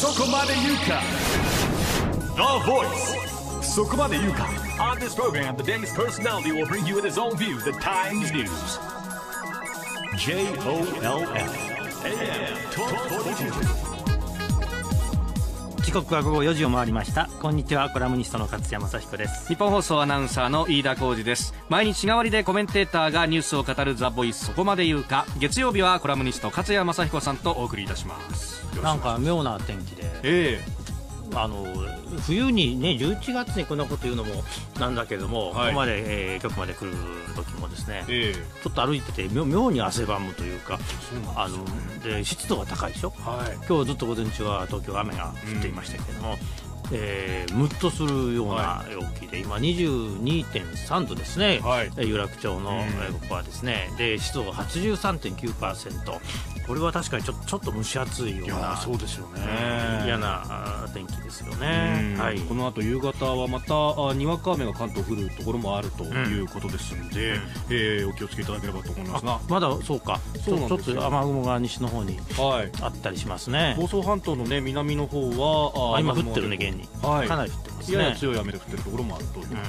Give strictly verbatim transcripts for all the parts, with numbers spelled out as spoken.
そこまで言うか The Voice そこまで言うか On this program, the day's personality will bring you in his own view the Times Newsジェイオーエルエフ エーエム じゅうにじゅう時刻は午後よじを回りました。こんにちは、コラムニストの勝谷正彦です。 日本放送アナウンサーの飯田浩司です。毎日日替わりでコメンテーターがニュースを語るザ・ボイスそこまで言うか。月曜日はコラムニスト勝谷正彦さんとお送りいたします。 なんか妙な天気で、 えあの冬にねじゅういちがつにこんなこと言うのもなんだけども、 はい、 ここまで、えー、局まで来る時もですね、 えちょっと歩いてて妙、妙に汗ばむというか、あので湿度が高いでしょ、 はい、 今日ずっと午前中は東京雨が降っていましたけれども、うんえー、ムッとするような陽気で、今 にじゅうにてんさんどですね、はい、有楽町の、うん、ここはですね、で湿度が はちじゅうさんてんきゅうパーセント、これは確かにちょ、ちょっと蒸し暑いような、いやそうですよね、 嫌な天気ですよね、 はい、この後夕方はまたにわか雨が関東降るところもあるということですので、うんえー、お気をつけいただければと思いますが、 まだそうか、そうなんですよ、ちょっと雨雲が西の方にあったりしますね、 房総半島の、ね、南の方はあ今降ってるね、現に、はい、かなり降ってますね、 やや強い雨で降ってるところもあるということです。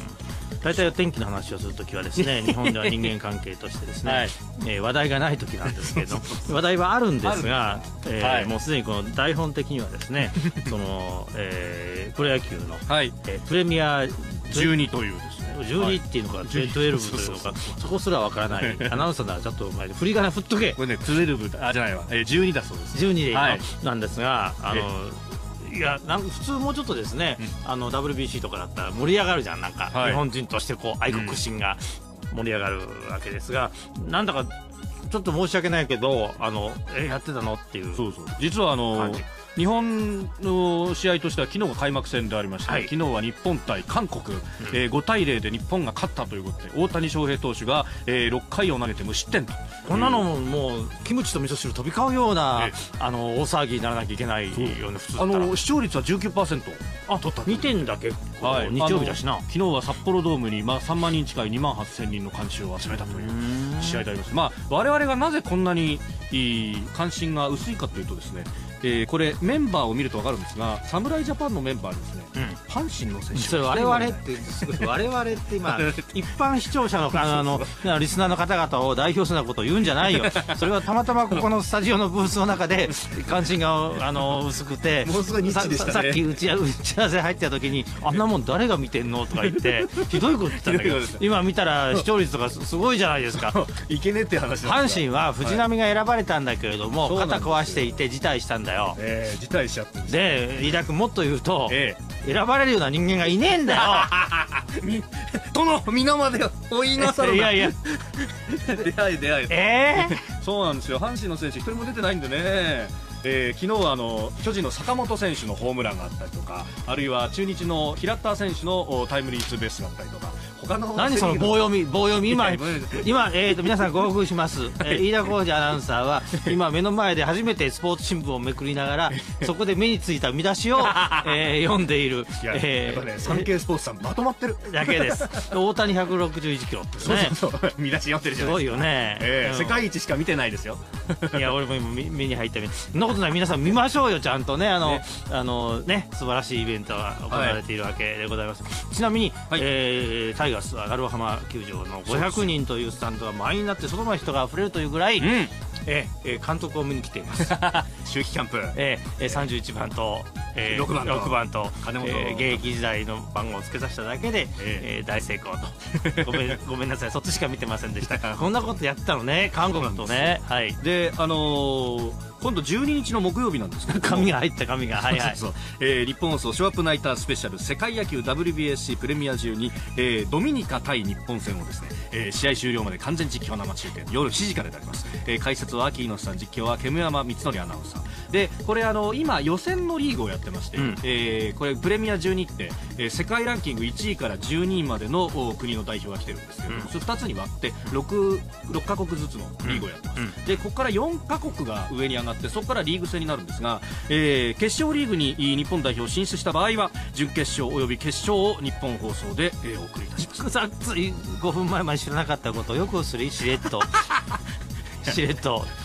大体天気の話をするときはですね日本では人間関係としてですね、はいえー、話題がないときなんですけど話題はあるんですが、えーはい、もうすでにこの台本的にはですねその、えー、プロ野球の、はいえー、プレミアじゅうにというですねじゅうにっていうのか、はい、じゅうにというのかそこすらわからないアナウンサーならちょっと前で振り仮名振っとけこれねじゅうにあじゃないわ、えー、じゅうにだそうですじゅうにでいいの、はい、なんですがあのいやなん普通もうちょっとですね、うん、あの ダブリュービーシー とかだったら盛り上がるじゃん、なんか、はい、日本人としてこう愛国心が盛り上がるわけですが、うん、なんだかちょっと申し訳ないけどあのえやってたのっていうそうそう実はあの日本の試合としては昨日が開幕戦でありまして、はい、昨日は日本対韓国、うんえー、ごたいゼロで日本が勝ったということで大谷翔平投手が、えー、ろっかいを投げて無失点とこんなのもうキムチと味噌汁飛び交うような、えー、あの大騒ぎにならなきゃいけないよね普通だったら。 あの視聴率は じゅうきゅうパーセント あ取ったにてんだけ、はい、日曜日だしな。 昨日は札幌ドームに、まあ、さんまんにん近いにまんはっせんにんの観衆を集めたという試合であります。まあ、我々がなぜこんなにいい関心が薄いかというとですねえー、これメンバーを見ると分かるんですが侍ジャパンのメンバーですね、うん、阪神の選手それ我々って我々って今一般視聴者のあのあのリスナーの方々を代表するようなことを言うんじゃないよそれはたまたまここのスタジオのブースの中で関心があの薄くてもうすごいニッチでしたね。 さ, さっき打ち合わせ入ってた時にあんなもん誰が見てんのとか言ってひどいこと言ってたんだけど今見たら視聴率とかすごいじゃないですかいけねって話阪神は藤浪が選ばれたんだけれども、はい、肩壊していて辞退したんだよ、 えー、辞退しちゃってるんですで飯田君もっと言うと、ええ、選ばれるような人間がいねえんだよ殿皆までお言いなさるいやいや出会い出会いえー、 そうなんですよ。阪神の選手一人も出てないんでね、えー、昨日はあの巨人の坂本選手のホームランがあったりとかあるいは中日の平田選手のタイムリーツーベースがあったりとか他の何その棒読み棒読み今今、えー、と皆さんご報告します、えー、飯田浩司アナウンサーは今目の前で初めてスポーツ新聞をめくりながらそこで目についた見出しを、えー、読んでいるいや、えー、やっぱねサンケイスポーツさんまとまってるだけです大谷ひゃくろくじゅういちキロですね。 そうそうそう見出し読んでるじゃないですか。すごいよね、 えー、世界一しか見てないですよいや俺も今目に入ったそんなことない皆さん見ましょうよちゃんとねあのねあのね素晴らしいイベントが行われているわけでございます、はい、ちなみに、はいえー、タイガースは鳴尾浜球場のごひゃくにんというスタンドが満員になって外の人が溢れるというぐらい、うんええ監督を見に来ています秋季キャンプ、 ええさんじゅういちばんと、えー、ろくばんと、ろくばんと金本、えー、現役時代の番号をつけさせただけで、ええー、大成功とごめんごめんなさいそっちしか見てませんでしたこんなことやってたのね韓国とね。はいであのー今度じゅうににちの木曜日なんですけど紙が入った紙がはいはいそうそうそう、えー、日本放送ショーアップナイタースペシャル世界野球 ダブリュービーエスシー プレミアじゅうに、えー、ドミニカ対日本戦をですね、えー、試合終了まで完全実況生中継夜しちじからであります、えー、解説は秋猪さん実況は煙山光則アナウンサーでこれあの今予選のリーグをやってまして、うんえー、これプレミアじゅうにって、えー、世界ランキングいちいからじゅうにいまでの国の代表が来てるんですけど、うん、それふたつに割って 6, 6カ国ずつのリーグをやってます、うんうん、でここからよんカ国が上に上がってそこからリーグ戦になるんですが、えー、決勝リーグに日本代表進出した場合は準決勝および決勝を日本放送で、えー、お送りいたします。 さついごふんまえまで知らなかったことをよくするしれっとしれっと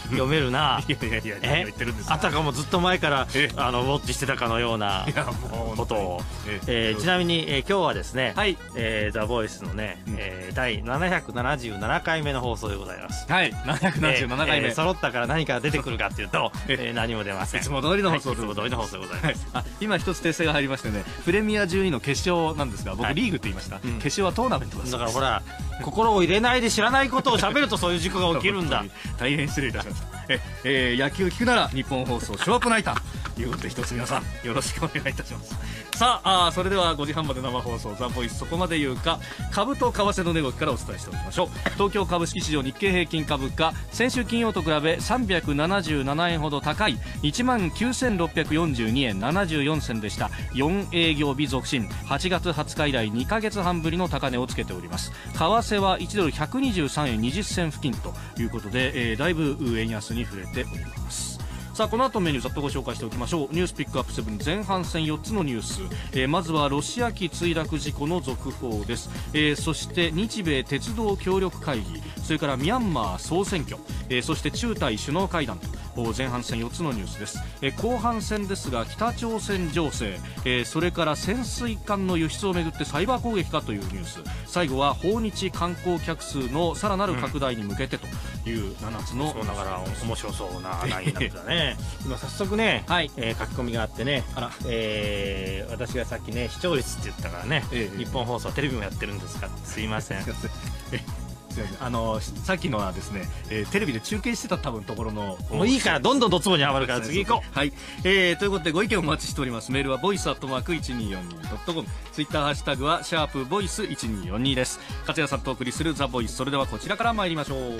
読めるな。 いやいやいや、何を言ってるんですか。 あたかもずっと前からあのウォッチしてたかのようなことを。えー、ちなみに、えー、今日はですね、はい、えー、ザ・ボイスのね、うん、えー、第ななひゃくななじゅうななかいめの放送でございます。 はい、ななひゃくななじゅうななかいめ、 えー、揃ったから何か出てくるかっていうと、えー、何も出ません。 いつも通りの放送、 はい、いつも通りの放送でございます。 はい、あ、今一つ訂正が入りましてね、プレミアじゅうにの決勝なんですが、僕、はい、リーグって言いました、うん、決勝はトーナメントだそうです。 だからほら心を入れないで知らないことを喋るとそういう事故が起きるんだ。 大変失礼いたしました。え、えー、野球聞くなら日本放送ショーアップナイターということで、一つ皆さんよろしくお願いいたします。さあ、あそれではごじはんまで生放送ザ・ボイスそこまで言うか、株と為替の値動きからお伝えしておきましょう。東京株式市場日経平均株価、先週金曜と比べさんびゃくななじゅうななえんほど高い いちまんきゅうせんろっぴゃくよんじゅうにえんななじゅうよんせんでした。よん営業日続伸、はちがつはつか以来にかげつはんぶりの高値をつけております。為替はいちドルひゃくにじゅうさんえんにじゅっせん付近ということで、えー、だいぶ円安に触れております。さあ、この後メニューざっとご紹介しておきましょう。ニュースピックアップセブン前半戦よっつのニュース、えー、まずはロシア機墜落事故の続報です。えー、そして日米鉄道協力会議、それからミャンマー総選挙、えー、そして中台首脳会談と前半戦よっつのニュースです。えー、後半戦ですが、北朝鮮情勢、えー、それから潜水艦の輸出をめぐってサイバー攻撃かというニュース、最後は訪日観光客数のさらなる拡大に向けてというななつの、 うん、そうだから面白そうなラインナップだね。今早速ね、はい、えー、書き込みがあってね、あら、えー、私がさっきね視聴率って言ったからね、えー、日本放送テレビもやってるんですか、すいません。 あのさっきのはですね、えー、テレビで中継してた多分ところの、 もういいからどんどんドツボにはまるから次行こう。 はい、えー、ということでご意見お待ちしております。メールはボイスアットマーク いちにーよんにードットコム、ツイッターハッシュタグはシャープボイスいちにーよんにーです。勝谷さんとお送りするザ・ボイス、それではこちらから参りましょう。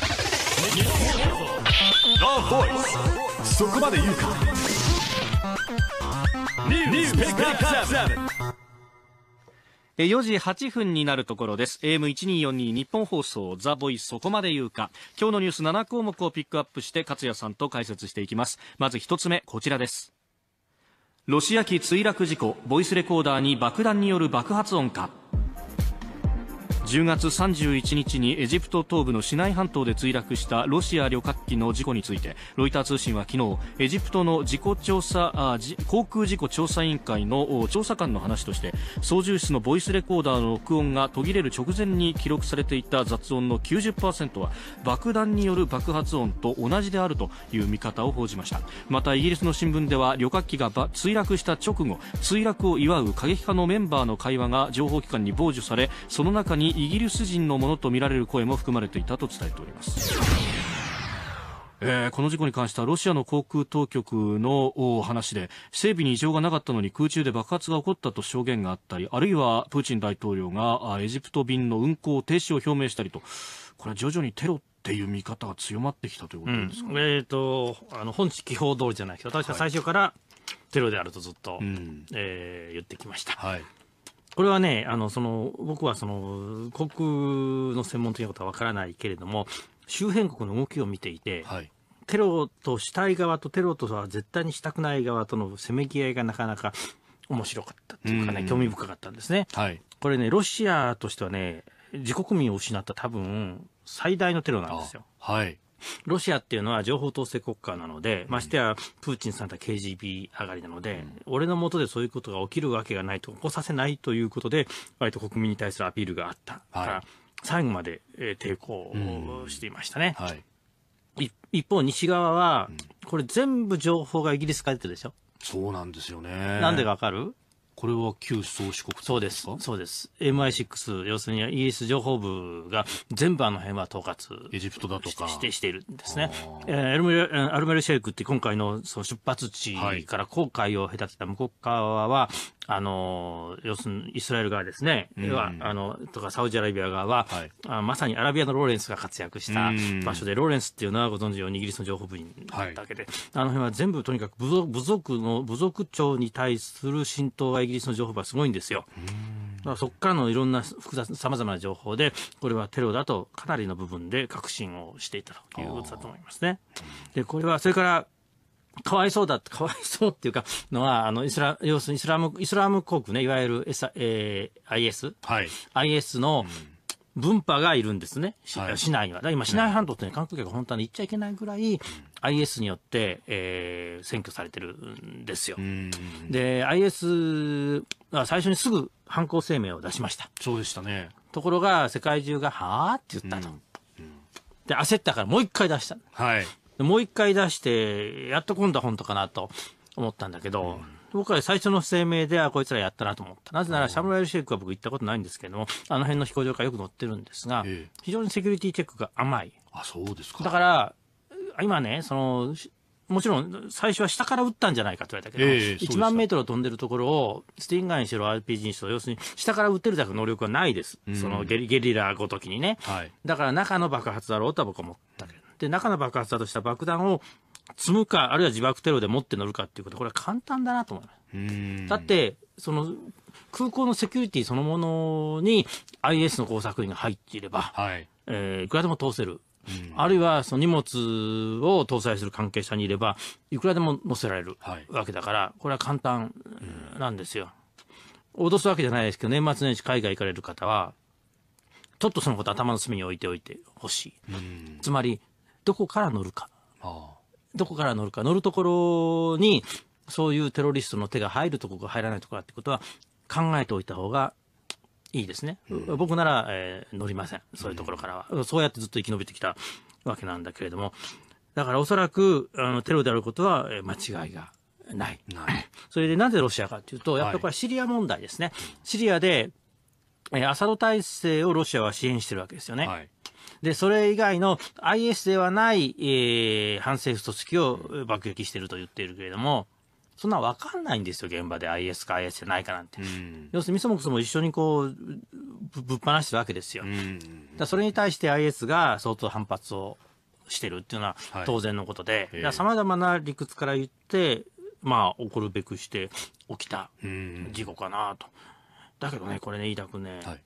ザ・ボイス、そこまで言うか。ニュースピックアップセブン。 よじはっぷんになるところです。 エーエムいちにーよんにー 日本放送ザ・ボイスそこまで言うか。今日のニュースななこうもくをピックアップして勝谷さんと解説していきます。まず一つ目、こちらです。ロシア機墜落事故、ボイスレコーダーに爆弾による爆発音か。じゅうがつさんじゅういちにちにエジプト東部のシナイ半島で墜落したロシア旅客機の事故について、ロイター通信は昨日、エジプトの事故調査あ航空事故調査委員会の調査官の話として、操縦室のボイスレコーダーの録音が途切れる直前に記録されていた雑音の きゅうじゅっパーセント は爆弾による爆発音と同じであるという見方を報じました。またイギリスの新聞では、旅客機が墜落した直後、墜落を祝う過激派のメンバーの会話が情報機関に傍受され、その中にイギリス人のものとみられる声も含まれていたと伝えております。えー、この事故に関してはロシアの航空当局の話で、整備に異常がなかったのに空中で爆発が起こったと証言があったり、あるいはプーチン大統領がエジプト便の運航停止を表明したりと、これは徐々にテロっていう見方が強まってきたということですかね。 うん、えーとあの本地方通りじゃないけど、私は最初からテロであるとずっと、はい、えー、言ってきました。はい、これはね、あのその僕はその航空の専門的なことはわからないけれども、周辺国の動きを見ていて、はい、テロとしたい側とテロとは絶対にしたくない側とのせめぎ合いがなかなか面白かったというかね、興味深かったんですね。はい、これね、ロシアとしてはね、自国民を失った多分最大のテロなんですよ。はい、ロシアっていうのは情報統制国家なので、ましてやプーチンさんとは ケージービー 上がりなので、うん、俺の下でそういうことが起きるわけがないと、起こさせないということで、割と国民に対するアピールがあったから、はい、最後まで、えー、抵抗していましたね。うん、はい、一方、西側は、これ全部情報がイギリスから出てるでしょ。 そうなんですよね。 なんでかわかる？ これは旧宗主国そうです。そうです。エムアイシックス、要するにイギリス情報部が全部あの辺は統括。 エジプトだとか。 して、しているんですね。えー、アルメル、アルメルシェイクって今回のその出発地から航海を隔てた向こう側は、あの、要するにイスラエル側ですね。うん、は、あの、とかサウジアラビア側は、はい、あまさにアラビアのローレンスが活躍した場所で、ローレンスっていうのはご存知のようにイギリスの情報部員だけで、はい、あの辺は全部とにかく部族、部族の、部族長に対する浸透がイギリスの情報部はすごいんですよ。だからそこからのいろんな複雑、様々な情報で、これはテロだとかなりの部分で確信をしていたということだと思いますね。で、これは、それから、かわいそうだ、かわいそうっていうか、のは、あの、イスラ、要するにイスラム、イスラム国ね、いわゆる、S、えー、アイエス、はい、アイエス の、 分派がいるんですね、 はい、 市内には。だから今、シナイ半島って、ね、観光客が本当に行っちゃいけないぐらい、うん、アイエス によって、えー、占拠されてるんですよ。で、アイエス は最初にすぐ犯行声明を出しました。 そうでしたね。 ところが、世界中が、はぁって言ったと。うんうん、で、焦ったからもう一回出した。 はい、 もう一回出して、やっと今度は本当かなと思ったんだけど、うん、僕は最初の声明ではこいつらやったなと思った。なぜならシャムライルシェイクは僕行ったことないんですけども、あの辺の飛行場からよく乗ってるんですが、ええ、非常にセキュリティチェックが甘い。 あ、そうですか。 だから今ね、そのもちろん最初は下から撃ったんじゃないかと言われたけど、ええ、いちまんメートル飛んでるところをスティンガーにしろ アールピージー にしろ、要するに下から撃てるだけの能力はないです、うん、そのゲリ、ゲリラごときにね、はい、だから中の爆発だろうとは僕は思ったけど、で中の爆発だとした爆弾を積むか、あるいは自爆テロで持って乗るかっていうこと、これは簡単だなと思います。うーん、だってその空港のセキュリティそのものに アイエス の工作員が入っていれば、はい、えー、いくらでも通せる、あるいはその荷物を搭載する関係者にいればいくらでも乗せられるわけだから、これは簡単なんですよ。脅すわけじゃないですけど、年末年始海外行かれる方はちょっとそのこと頭の隅に置いておいてほしい。つまりどこから乗るか、ああ、どこから乗るか、乗るところにそういうテロリストの手が入るところか入らないところってことは考えておいた方がいいですね。うん、僕なら、えー、乗りません、そういうところからは、うん、そうやってずっと生き延びてきたわけなんだけれども、だからおそらくあのテロであることは、えー、間違いがない。それでなぜロシアかというと、やっぱりこれはシリア問題ですね。はい、シリアで、えー、アサド体制をロシアは支援してるわけですよね。はい、でそれ以外の アイエス ではない、えー、反政府組織を爆撃していると言っているけれども、そんな分かんないんですよ、現場で アイエス か アイエス じゃないかなんて。うん、要するにミソモクソも一緒にこうぶっ放してるわけですよ。うん、だそれに対して アイエス が相当反発をしてるっていうのは当然のことで、さまざまな理屈から言って、まあ、起こるべくして起きた事故かなと。だけどね、これね、飯田君ね、はい、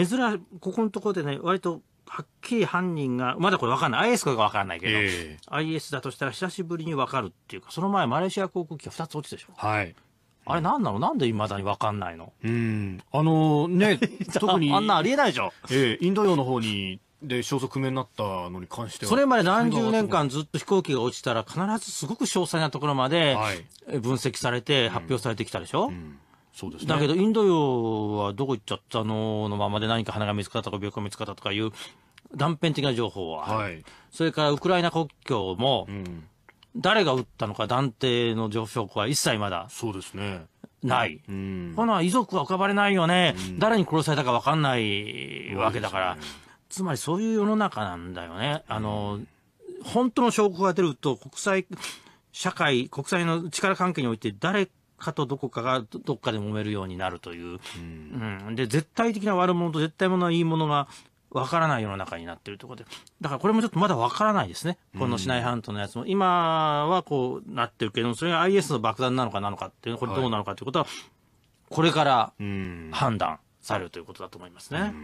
珍ここのところでね、割とはっきり犯人が、まだこれ分かんない、 アイエス か分かんないけど、えー、アイエス だとしたら久しぶりに分かるっていうか、その前マレーシア航空機がふたつ落ちたでしょ。はい、あれ何なの、なんでいまだに分かんないの。うん、あのね特にあんなありえないでしょ、 えー、インド洋の方にで消息不明になったのに関しては、 それまで何十年間ずっと飛行機が落ちたら必ずすごく詳細なところまで分析されて発表されてきたでしょ、うんうん、そうですね、だけどインド洋はどこ行っちゃったののままで、何か花が見つかったとか病気が見つかったとかいう断片的な情報は、はい、それからウクライナ国境も、うん、誰が撃ったのか断定の情報は一切まだそうですねない、うん、この遺族は浮かばれないよね、うん、誰に殺されたか分かんないわけだから、ね、つまりそういう世の中なんだよね。あの、うん、本当の証拠が出ると国際社会、国際の力関係において誰かとどこかがどっかで揉めるようになるという、うんうん、で絶対的な悪者と絶対者はいいものが分からない世の中になっているところで、だからこれもちょっとまだ分からないですね、このシナイ半島のやつも。今はこうなってるけど、それが アイエス の爆弾なのかなのかっていう、これどうなのかということは、これから判断されるということだと思いますね。はい、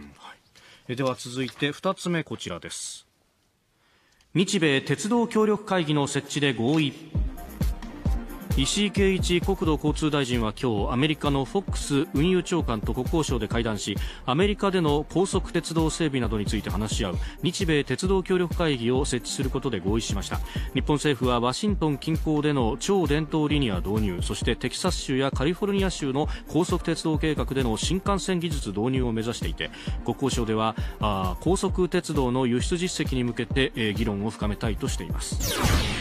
では続いてふたつめ、こちらです。日米鉄道協力会議の設置で合意。石井啓一国土交通大臣は今日、アメリカのフォックス運輸長官と国交省で会談し、アメリカでの高速鉄道整備などについて話し合う日米鉄道協力会議を設置することで合意しました。日本政府はワシントン近郊での超伝統リニア導入、そしてテキサス州やカリフォルニア州の高速鉄道計画での新幹線技術導入を目指していて、国交省ではあ高速鉄道の輸出実績に向けて、えー、議論を深めたいとしています。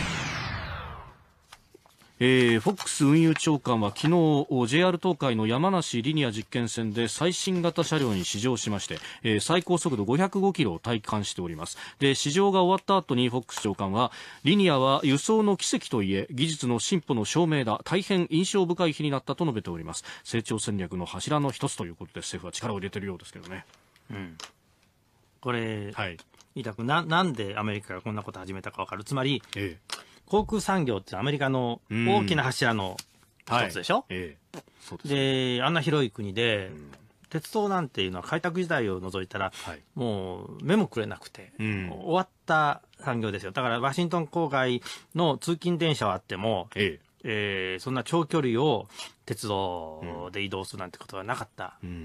えー、フォックス運輸長官は昨日 ジェイアール 東海の山梨リニア実験線で最新型車両に試乗しまして、えー、最高速度ごひゃくごキロを体感しております。で、試乗が終わった後にフォックス長官は、リニアは輸送の奇跡といえ技術の進歩の証明だ、大変印象深い日になったと述べております。成長戦略の柱の一つということで政府は力を入れているようですけどね。 うん、これ、はい、飯田君 な, なんでアメリカがこんなこと始めたか分かる。つまり、ええ、航空産業ってアメリカの大きな柱の一つでしょ、はい、ええ、そうですね。で、あんな広い国で、うん、鉄道なんていうのは開拓時代を除いたら、はい、もう目もくれなくて、うん、終わった産業ですよ。だからワシントン郊外の通勤電車はあっても、えええー、そんな長距離を鉄道で移動するなんてことはなかった、うん、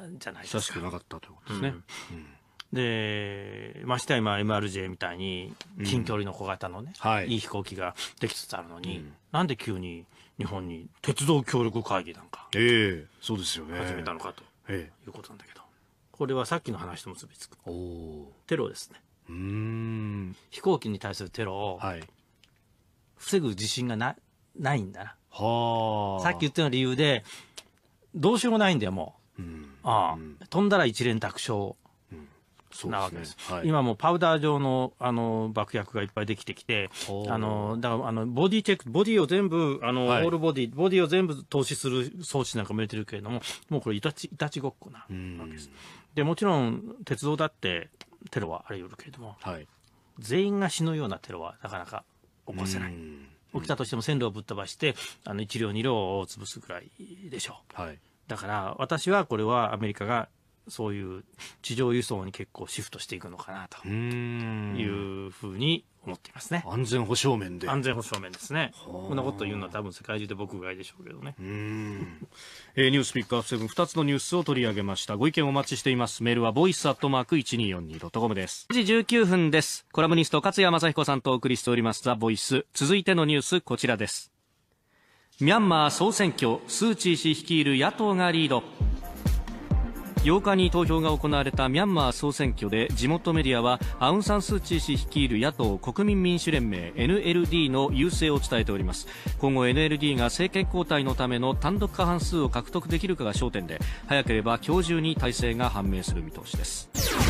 じゃないですか。 久しくなかったということですね。うんうんでましてや今 エムアールジェー みたいに近距離の小型のね、うんはい、いい飛行機ができつつあるのに、うん、なんで急に日本に鉄道協力会議なんかええそうですよね始めたのかということなんだけど、これはさっきの話と結びつくテロですね。うーん飛行機に対するテロを防ぐ自信が な, ないんだな。はさっき言ったような理由でどうしようもないんだよもう、うん、ああ、うん、飛んだら一連卓勝なわけです。はい、今もパウダー状 の, あの爆薬がいっぱいできてきて、あのだからあのボディチェック、ボディを全部あの、はい、オールボディ、ボディを全部投資する装置なんかも入れてるけれども、もうこれいたちいたちごっこなわけです。でもちろん鉄道だってテロはあり得るけれども、はい、全員が死ぬようなテロはなかなか起こせない。起きたとしても線路をぶっ飛ばしてあのいち両に両を潰すぐらいでしょう。はい、だから私はこれはアメリカがそういう地上輸送に結構シフトしていくのかなというふうに思っていますね。 安全保障面で。 安全保障面ですね。こんなこと言うのは多分世界中で僕ぐらいでしょうけどね。 うーん、えー、ニュースピックアップセブンふたつのニュースを取り上げました。ご意見お待ちしています。メールはボイスアットマーク いちにーよんにードットコム です。いちじじゅうきゅうふんです。コラムニスト勝谷正彦さんとお送りしておりますザ・ボイス。続いてのニュースこちらです。ミャンマー総選挙、スー・チー氏率いる野党がリード。ようかに投票が行われたミャンマー総選挙で地元メディアはアウン・サン・スー・チー氏率いる野党国民民主連盟 エヌエルディー の優勢を伝えております。今後 エヌエルディー が政権交代のための単独過半数を獲得できるかが焦点で、早ければ今日中に大勢が判明する見通しです。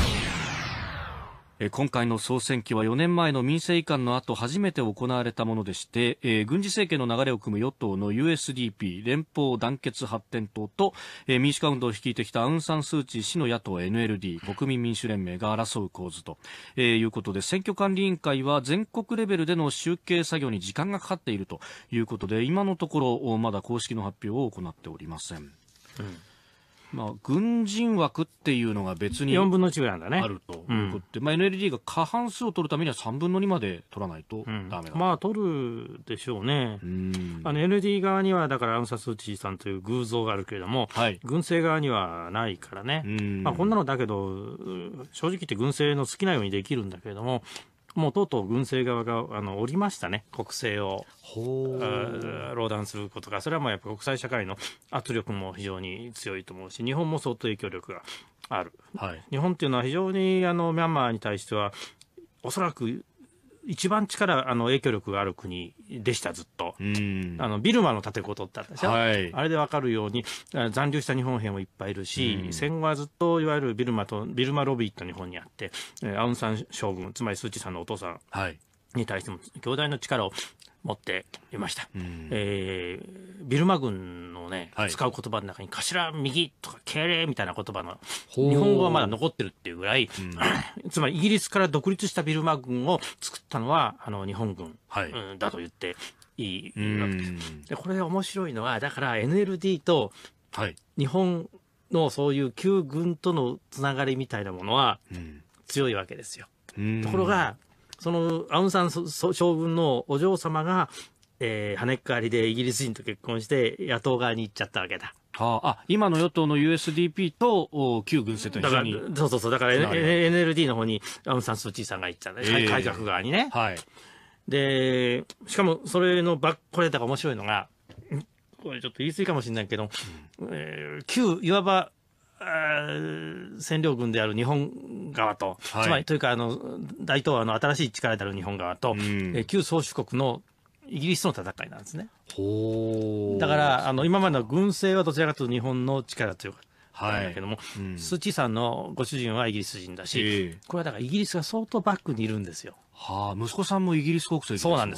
今回の総選挙はよねんまえの民政移管の後初めて行われたものでして、えー、軍事政権の流れを組む与党の ユーエスディーピー 連邦団結発展党と、えー、民主化運動を率いてきたアウン・サン・スー・チー氏の野党 エヌエルディー 国民民主連盟が争う構図と、えー、いうことで、選挙管理委員会は全国レベルでの集計作業に時間がかかっているということで、今のところまだ公式の発表を行っておりません。うん、まあ、軍人枠っていうのが別によんぶんのいちぐらいなんだね。 あるということで、うん、まあ、エヌエルディー が過半数を取るためにはさんぶんのにまで取らないとダメだ、 うん、まあ取るでしょうね。うんあの エヌエルディー 側にはだからアウン・サン・スー・チーさんという偶像があるけれども、はい、軍政側にはないからね。うんまあ、こんなのだけど正直言って軍政の好きなようにできるんだけれども、もうとうとう軍政側があの降りましたね。国政を壟断することが、それはまあやっぱ国際社会の圧力も非常に強いと思うし、日本も相当影響力がある、はい、日本っていうのは非常にあのミャンマーに対してはおそらく一番力あの影響力がある国でした。ずっとうんあのビルマの立て子を取ったんですよ、はい、あれで分かるように残留した日本兵もいっぱいいるし、戦後はずっといわゆるビルマとビルマロビーと日本にあって、アウン・サン将軍、つまりスー・チーさんのお父さんに対しても強大な力を持っていました、えー、ビルマ軍のね、はい、使う言葉の中に頭右とか敬礼みたいな言葉の日本語はまだ残ってるっていうぐらい、うん、つまりイギリスから独立したビルマ軍を作ったのはあの日本軍、はいうん、だと言っていいわけです。でこれで面白いのはだから エヌエルディー と日本のそういう旧軍とのつながりみたいなものは強いわけですよ。ところがそのアウン・サン将軍のお嬢様が、えー、跳ねっかわりでイギリス人と結婚して野党側に行っちゃったわけだ。 はあ、あ今の与党の ユーエスディーピー と旧軍政と一緒に。 そうそうそう、だから エヌエルディー の方にアウン・サン・スー・チーさんが行っちゃうんだ、えー、改革側にね。はい、でしかもそれのバッこれだから面白いのが、これちょっと言い過ぎかもしれないけど、うんえー、旧いわば占領軍である日本側と、はい、つまりというかあの大東亜の新しい力である日本側と、うんえ旧宗主国のイギリスの戦いなんですね。ほだからあの今までの軍政はどちらかというと日本の力が強かったんだけども、はいうん、スー・チーさんのご主人はイギリス人だし、えー、これはだからイギリスが相当バックにいるんですよ。はあ、息子さんもイギリス国籍ですもんね。そうなんです。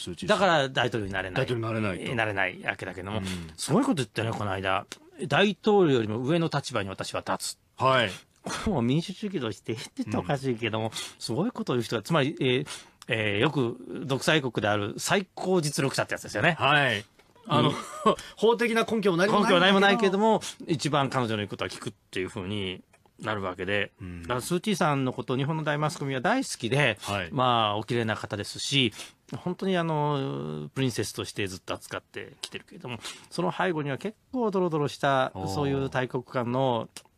スー・チーさんだから大統領になれない大統領になれないとなれないわけだけども、うん、すごいこと言ったねこの間。大統領よりも上の立場に私は立つ。はい。これも民主主義として言って言っておかしいけども、うん、すごいことを言う人が、つまり、えーえー、よく独裁国である最高実力者ってやつですよね。はい。 あの、うん、法的な根拠も何もない根拠は何もないけども、一番彼女の言うことは聞くっていうふうになるわけで、うん、だからスー・チーさんのことを日本の大マスコミは大好きで、はい、まあお綺麗な方ですし、本当にあのプリンセスとしてずっと扱ってきてるけれども、その背後には結構ドロドロしたそういう大国間の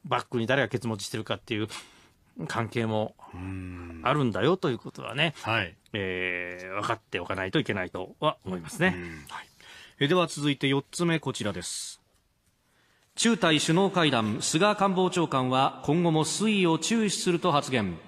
バックに誰がケツ持ちしてるかっていう関係もあるんだよということはね、はい、えー、分かっておかないといけないとは思いますね。 はい、えでは続いてよっつめ、こちらです。中台首脳会談、菅官房長官は今後も推移を注視すると発言。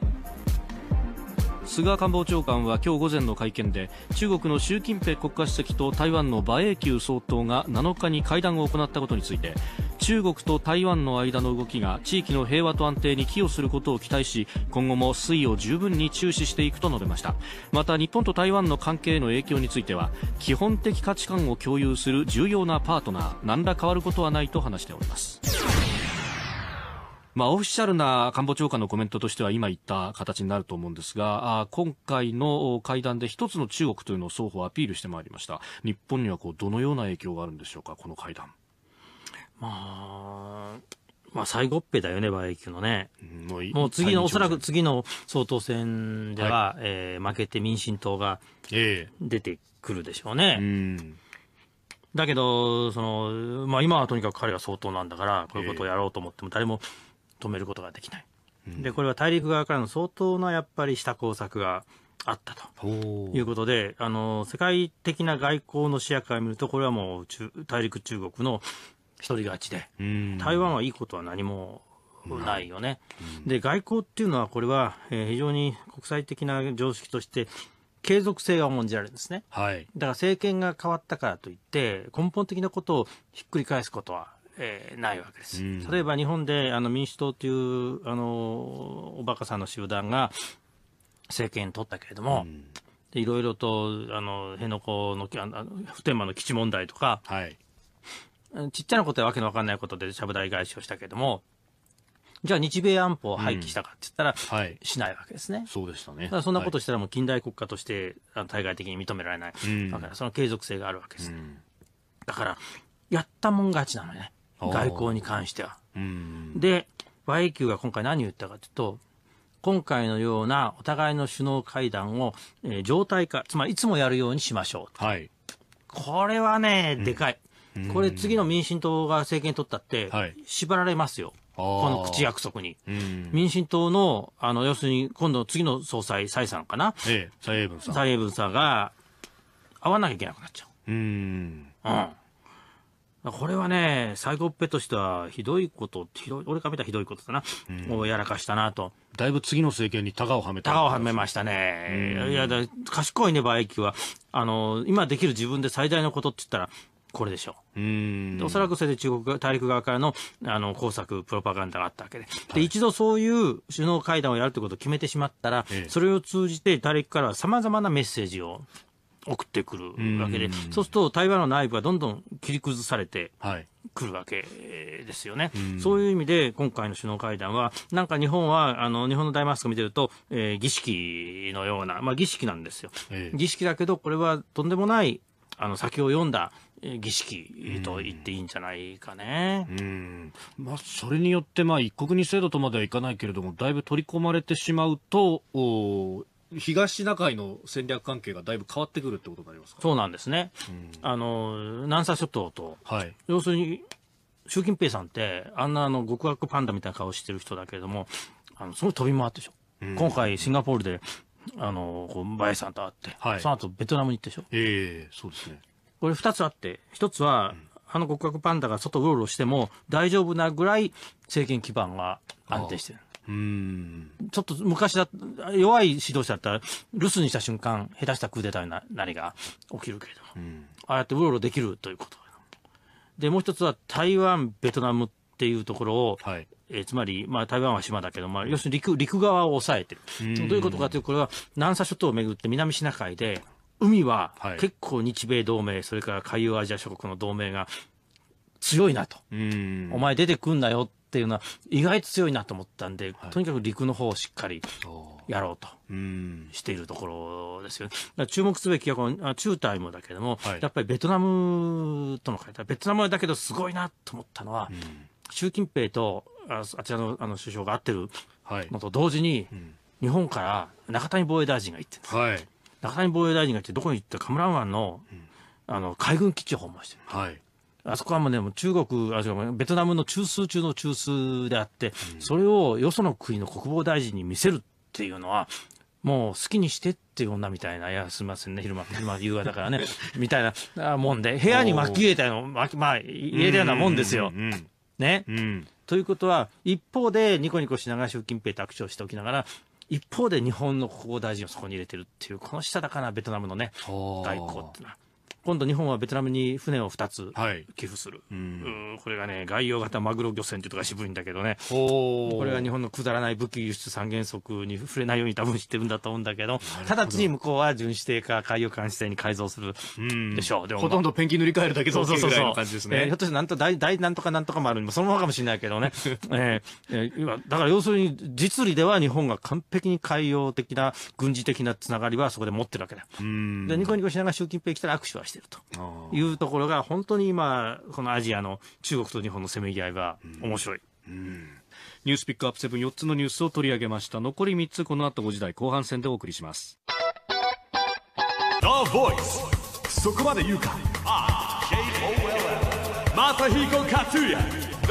菅官房長官は今日午前の会見で、中国の習近平国家主席と台湾の馬英九総統がなのかに会談を行ったことについて、中国と台湾の間の動きが地域の平和と安定に寄与することを期待し、今後も推移を十分に注視していくと述べました。また日本と台湾の関係への影響については、基本的価値観を共有する重要なパートナー、何ら変わることはないと話しております。まあ、オフィシャルな官房長官のコメントとしては今言った形になると思うんですが、あ今回の会談で一つの中国というのを双方アピールしてまいりました。日本にはこうどのような影響があるんでしょうか、この会談。 まあ、まあ最後っぺだよね、馬英九のね。もう、もう次のおそらく次の総統選では、はい、えー、負けて民進党が出てくるでしょうね。えーうんだけどその、まあ、今はとにかく彼が総統なんだからこういうことをやろうと思っても誰も止めることができない、うん、でこれは大陸側からの相当なやっぱりした工作があったということで、あの世界的な外交の視野から見るとこれはもう中大陸中国の一人勝ちで、うん、台湾はいいことは何もないよね、うん、で外交っていうのはこれは、えー、非常に国際的な常識として継続性が重んじられるんですね、はい、だから政権が変わったからといって根本的なことをひっくり返すことは、えー、ないわけです、うん、例えば日本であの民主党というあのおバカさんの集団が政権を取ったけれども、うん、でいろいろとあの辺野古のあの普天間の基地問題とか、はい、ちっちゃなことはわけのわかんないことでちゃぶ台返しをしたけれども、じゃあ日米安保を廃棄したかって言ったら、うんはい、しないわけですね。 そうでしたね。 だからそんなことしたらもう近代国家として対外的に認められない、うん、だからその継続性があるわけです、うん、だからやったもん勝ちなのね、外交に関しては、うん、で馬英九が今回何を言ったかというと、今回のようなお互いの首脳会談を、えー、常態化、つまりいつもやるようにしましょう、はい、これはねでかい、うん、これ次の民進党が政権取ったって、はい、縛られますよ、この口約束に、うん、民進党 の, あの要するに今度次の総裁蔡さんかな、 ええ、蔡英文さん蔡英文さんが会わなきゃいけなくなっちゃう、うん、うん、これはね最後っぺとしてはひどいことひどい俺から見たらひどいことだな、うん、をやらかしたなと。 だいぶ次の政権にタガをはめたタガをはめましたね、うん、いやだ賢いね馬英九は。あの今できる自分で最大のことって言ったらこれでしょう。うーんおそらくそれで中国大陸側からのあの工作プロパガンダがあったわけで、はい、で一度そういう首脳会談をやるということを決めてしまったら、ええ、それを通じて大陸からはさまざまなメッセージを送ってくるわけで、そうすると台湾の内部がどんどん切り崩されてくるわけですよね、はい、そういう意味で今回の首脳会談はなんか日本はあの日本の大マスク見てると、えー、儀式のような、まあ、儀式なんですよ、ええ、儀式だけどこれはとんでもないあの先を読んだ儀式と言っていいんじゃないかね。 うん、まあ、それによって、まあ、一国二制度とまではいかないけれどもだいぶ取り込まれてしまうと東シナ海の戦略関係がだいぶ変わってくるってことになりますか。 そうなんですね、うん、あの南沙諸島と、はい、要するに習近平さんってあんなあの極悪パンダみたいな顔してる人だけれどもあのすごい飛び回ってでしょ、うん、今回シンガポールであのこう馬英さんと会って、はい、その後ベトナムに行ってでしょ、 えー、そうですね。これふたつあって一つは、うん、あの極悪パンダが外うろうろしても大丈夫なぐらい政権基盤が安定してる。うーんちょっと昔だ弱い指導者だったら留守にした瞬間下手したクーデターな何が起きるけれども、うん、ああやってうろうろできるということで、もう一つは台湾ベトナムっていうところを、はいえー、つまり、まあ、台湾は島だけど、まあ、要するに 陸, 陸側を抑えてる。どういうことかというとこれは南沙諸島をめぐって南シナ海で海は結構日米同盟、はい、それから海洋アジア諸国の同盟が強いなと、うんお前出てくんなよっていうのは意外と強いなと思ったんで、はい、とにかく陸の方をしっかりやろうとしているところですよね。だから注目すべきはこの中台もだけども、はい、やっぱりベトナムとの会談、ベトナムだけどすごいなと思ったのは、うん、習近平と あ, あちら の, あの首相が会ってるのと同時に、はいうん、日本から中谷防衛大臣が行ってるんです、はい、中谷防衛大臣が行ってどこに行ったかカムラン湾 の,、うん、あの海軍基地を訪問してる、はい、 あそこはもうね、もう中国、あ、違う、ベトナムの中枢中の中枢であって、うん、それをよその国の国防大臣に見せるっていうのは、もう好きにしてっていう女みたいな、いや、すみませんね、昼間、昼間、夕方からね、みたいなもんで、部屋に巻き入れたような、まあ、入れたようなもんですよ。ね、うん。ということは、一方でニコニコしながら習近平と握手をしておきながら、一方で日本の国防大臣をそこに入れてるっていう、このしたたかなベトナムのね、外交ってのは。今度日本はベトナムに船をふたつ寄付する、はい、うんこれがね外洋型マグロ漁船っていうとこが渋いんだけどね、これが日本のくだらない武器輸出三原則に触れないように多分知ってるんだと思うんだけど、直ちに向こうは巡視艇か海洋監視艇に改造するでしょう。でもほとんどペンキ塗り替えるだけで OK ぐらいの感じですね。 えー、ひょっとしてなんと大大なんとかなんとかもあるそのままかもしれないけどね、えー、今だから要するに実利では日本が完璧に海洋的な軍事的なつながりはそこで持ってるわけだ。うんでニコニコしながら習近平来たら握手はしてるというところが本当に今このアジアの中国と日本のせめぎ合いは面白い、うんうん、 ニュースピックアップセブンよっつのニュースを取り上げました。残りみっつこの後ごじ台後半戦でお送りします。 The Voice そこまで言うか ジェイオーエルエム マサヒコカツヤ The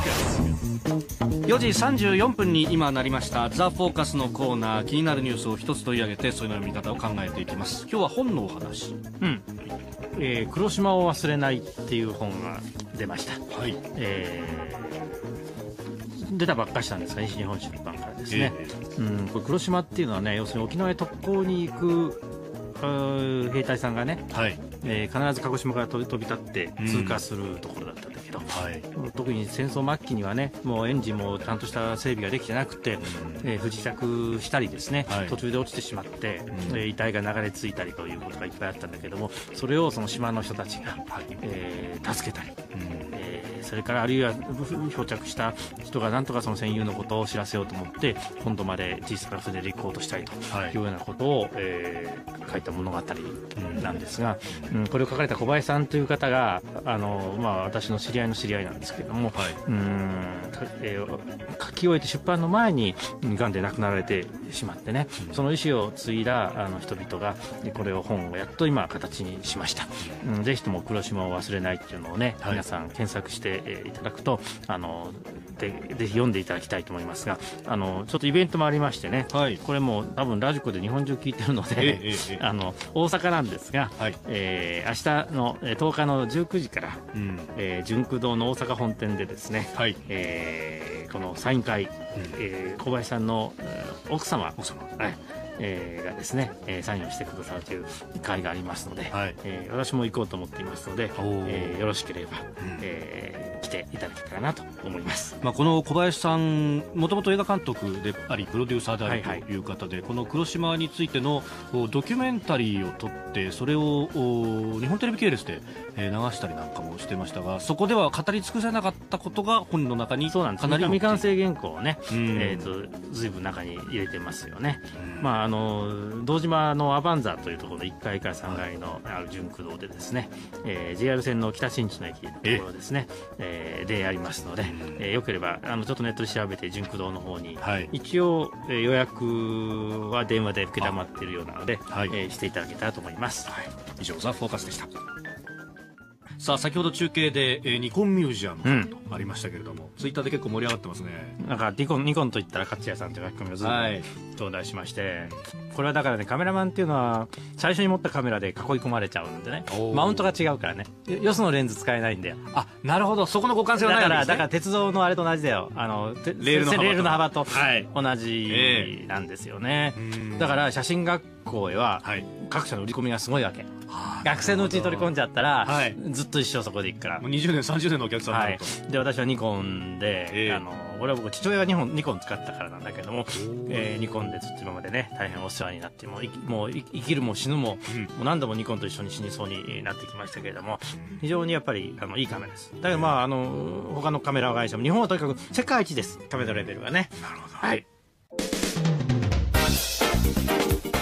Focus よじさんじゅうよんぷんに今なりました。ザ・フォーカスのコーナー、気になるニュースを一つ取り上げてそれの見方を考えていきます。今日は本のお話、 うんえー、黒島を忘れないっていう本が出ました、はいえー、出たばっかりしたんですが西日本出版からですね、えー、うんこれ黒島っていうのはね要するに沖縄へ特攻に行く兵隊さんがね、はいえー、必ず鹿児島から飛び、飛び立って通過するところだったんだけど、うんはい、特に戦争末期にはねもうエンジンもちゃんとした整備ができてなくて、うんえー、不時着したりですね、はい、途中で落ちてしまって、うんえー、遺体が流れ着いたりということがいっぱいあったんだけどもそれをその島の人たちが、はいえー、助けたり、うんえー、それからあるいは漂着した人がなんとかその戦友のことを知らせようと思って本土まで小さな船で陸行としたりというようなことを、はいえー、書いた物語なんですが、うん、これを書かれた小林さんという方があの、まあ、私の知り合いの知り合いなんですけれども、はいうんえー、書き終えて出版の前にがんで亡くなられてしまってね、うん、その意思を継いだあの人々がこれを本をやっと今形にしました、うん、ぜひとも黒島を忘れないっていうのをね、はい、皆さん検索して、えー、いただくとあのでぜひ読んでいただきたいと思いますがあのちょっとイベントもありましてね、はい、これも多分ラジコで日本中聞いてるので、えええ、あの大阪なんですが、はいえー、明日のとおかのじゅうくじから、うんえー、純駆堂の大阪本店でですね、はいえー、このサイン会、うんえー、小林さんの奥様、奥様はいえー、がですね、えー、サインをしてくださるという会がありますので、はいえー、私も行こうと思っていますので、えー、よろしければ、うんえー、来ていただけたらなと思います、 まあ、この小林さんもともと映画監督でありプロデューサーでありという方で、はいはい、この黒島についてのドキュメンタリーを撮ってそれを日本テレビ系列で流したりなんかもしてましたがそこでは語り尽くせなかったことが本の中にかなり未完成原稿をね、うんえー、と随分中に入れてますよね、うんまああの堂島のアバンザというところのいっかいからさんがいのある純駆堂でですね、えー、ジェイアール 線の北新地の駅のところですね、えー、でありますので、えー、よければあのちょっとネットで調べて純駆堂の方に、はい、一応、えー、予約は電話で受けたまっているようなので、はいえー、していただけたらと思います、はい、 以上ザ・フォーカスでした。さあ先ほど中継で、えー、ニコンミュージアムとありましたけれども、うん、ツイッターで結構盛り上がってますね。 なんかニコン、ニコンといったら勝谷さんという書き込みをずっと頂戴しまして、はい、これはだからねカメラマンっていうのは最初に持ったカメラで囲い込まれちゃうんでねマウントが違うからねよそのレンズ使えないんだよ。 あなるほどそこの互換性はないわけですね。 だからだから鉄道のあれと同じだよあのレールの幅 と, レールの幅と同じなんですよね、えー、だから写真学校へは各社の売り込みがすごいわけ、はい、学生のうちに取り込んじゃったら、はい、ずっと一生そこで行くからもうにじゅうねんさんじゅうねんのお客さんになると、 はい、で私はニコンで、えー、あの俺は僕父親がニコン、ニコン使ったからなんだけども、えー、ニコンでずっと今までね大変お世話になってもうもう生きるも死ぬも、うん、もう何度もニコンと一緒に死にそうになってきましたけれども非常にやっぱりあのいいカメラです。だからまああの他のカメラ会社も日本はとにかく世界一ですカメラレベルがね。 なるほど、 はい、時刻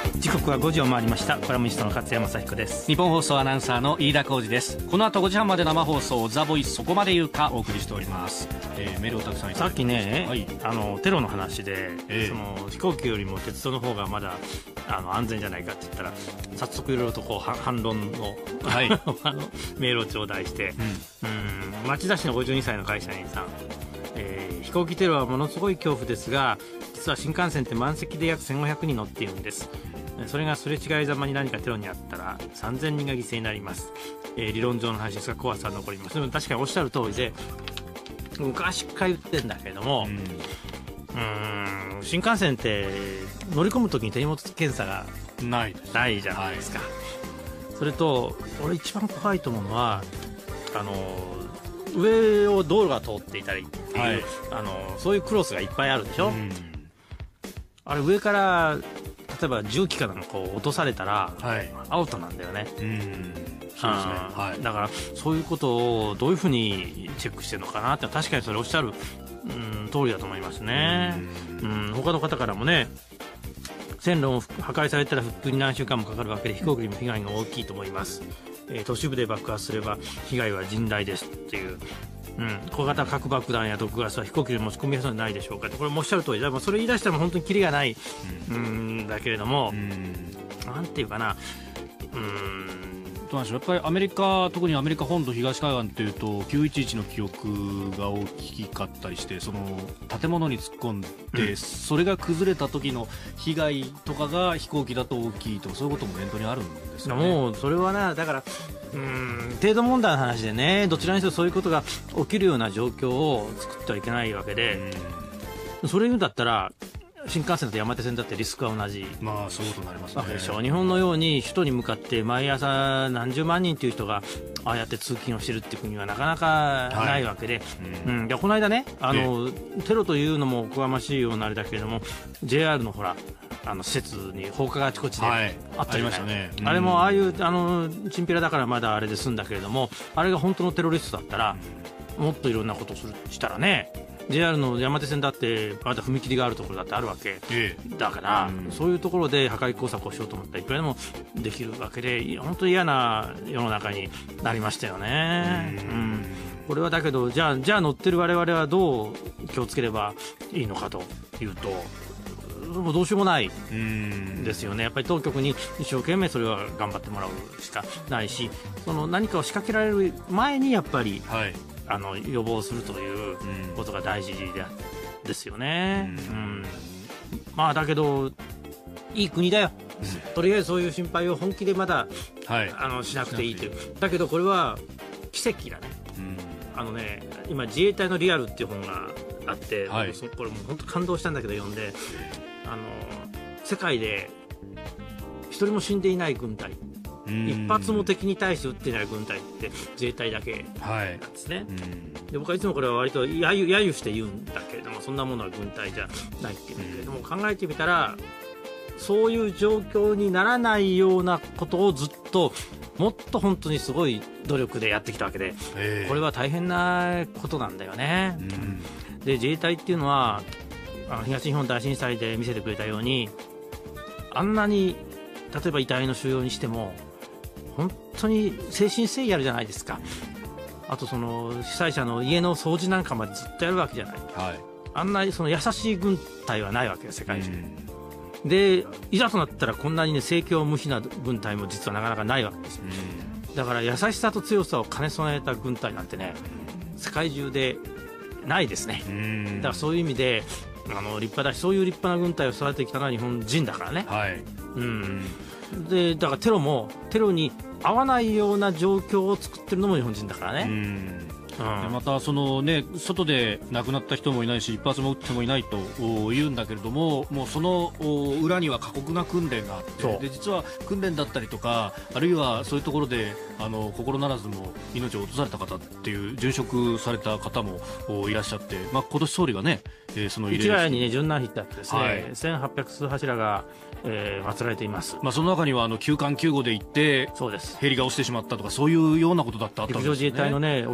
刻はごじを回りました。コラムニストの勝谷正彦です。 日本放送アナウンサーの飯田浩司です。この後ごじはんまで生放送ザ・ボイスそこまで言うかお送りしております。えー、メールをたくさんいただいて、 さっきね、 はい、 あのテロの話で、 えー、 その飛行機よりも鉄道の方がまだあの安全じゃないかって言ったら、早速いろいろとこう反論の、はい、あのメールを頂戴して、うん、うん町田市のごじゅうにさいの会社員さん、えー、飛行機テロはものすごい恐怖ですが、実は新幹線って満席で約せんごひゃくにん乗っているんです。それがすれ違いざまに何かテロにあったらさんぜんにんが犠牲になります。えー、理論上の話ですが怖さは残ります。でも確かにおっしゃる通りで、昔から言ってんだけれども、うんうーん新幹線って乗り込むときに手荷物検査がないないじゃないですか、はい、それと俺一番怖いと思うのはあの上を道路が通っていたりっていう、はい、あのそういうクロスがいっぱいあるでしょ、うん、あれ上から例えば重機かなんかを落とされたら、はい、アウトなんだよね。うんそうですね、はい、だからそういうことをどういうふうにチェックしてるのかなって、確かにそれおっしゃる、うん、通りだと思いますね。うん、うん、他の方からもね、線路を破壊されたら復旧に何週間もかかるわけで飛行機にも被害が大きいと思います、えー、都市部で爆発すれば被害は甚大ですっていう、うん、小型核爆弾や毒ガスは飛行機で持ち込みやすいのではないでしょうかって、これもおっしゃる通りで、それ言い出したら本当にキリがない、うん、うんだけれども、うんなんていうかな、うんどうなんでしょう、やっぱりアメリカ、特にアメリカ本土東海岸というときゅういちいちの記憶が大きかったりして、その建物に突っ込んで、うん、それが崩れた時の被害とかが飛行機だと大きいとか、そういうことも念頭にあるんですかね。 もうそれはな、だからうーん程度問題の話でね、どちらにせよそういうことが起きるような状況を作ってはいけないわけで、うん、それ言うんだったら新幹線だと山手線だってリスクは同じ、 まあそういうことになりますね。 でしょ。日本のように首都に向かって毎朝何十万人という人がああやって通勤をしているっていう国はなかなかないわけで、はいうんうん、いやこの間ねあのテロというのもおこがましいようなあれだけれども ジェイアール のほらあの施設に放火があちこちであったり、はい、ありましたね、うん、あれもああいうあのチンピラだからまだあれで済んだけれども、あれが本当のテロリストだったらもっといろんなことをするしたらね、ジェイアール の山手線だってまだ踏切があるところだってあるわけ、ええ、だから、うん、そういうところで破壊工作をしようと思ったらいくらでもできるわけで、本当に嫌な世の中になりましたよね、うんうん、これはだけどじゃあ、じゃあ乗ってる我々はどう気をつければいいのかというと、どうしようもないですよね。やっぱり当局に一生懸命それは頑張ってもらうしかないし、その何かを仕掛けられる前にやっぱり、はいあの予防するということが大事で、うん、ですよね、うんうん、まあだけどいい国だよ、うん、とりあえずそういう心配を本気でまだ、はい、あのしなくていいという。だけどこれは奇跡だね、うん、あのね今自衛隊のリアルっていう本があって、はい、これもう本当感動したんだけど読んで、あの世界で一人も死んでいない軍隊、一発も敵に対して撃ってない軍隊って自衛隊だけなんですね、はい、で僕はいつもこれは割と揶揄揶揄して言うんだけれども、そんなものは軍隊じゃないっていうんだけれども、考えてみたらそういう状況にならないようなことをずっともっと本当にすごい努力でやってきたわけで、これは大変なことなんだよね。で自衛隊っていうのはあの東日本大震災で見せてくれたように、あんなに例えば遺体の収容にしても本当に誠心誠意やるじゃないですか。あとその被災者の家の掃除なんかまでずっとやるわけじゃない、はい、あんなその優しい軍隊はないわけよ世界中で。いざとなったらこんなにね盛況無比な軍隊も実はなかなかないわけですよ。だから優しさと強さを兼ね備えた軍隊なんてね世界中でないですね。だからそういう意味であの立派だし、そういう立派な軍隊を育ててきたのは日本人だからね、はいうんでだからテロもテロに合わないような状況を作ってるのも日本人だからね。うんうん、またその、ね、 外で亡くなった人もいないし一発も撃ってもいないと言うんだけれども、もうその裏には過酷な訓練があって、で実は訓練だったりとか、あるいはそういうところであの心ならずも命を落とされた方っていう殉職された方もいらっしゃって、まあ、今年総理がね、えー、その慰霊市ヶ谷にね殉難碑ってあってですね、はい、せんはっぴゃく数柱が、えー、祀られています。 まあ、その中にはあの急患救護で行ってそうですヘリが落ちてしまったとかそういうようなことだった、 陸上自衛隊のね沖縄の飛行